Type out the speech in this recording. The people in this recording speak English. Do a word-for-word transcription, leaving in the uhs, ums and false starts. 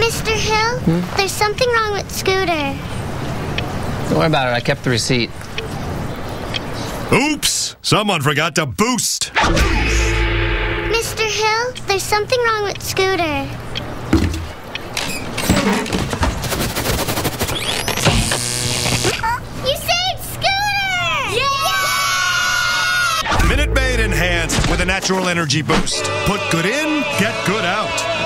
Mister Hill, hmm? There's something wrong with Scooter. Don't worry about it. I kept the receipt. Oops! Someone forgot to boost. Mister Hill, there's something wrong with Scooter. You saved Scooter! Yeah! Minute Maid enhanced with a natural energy boost. Put good in, get good out.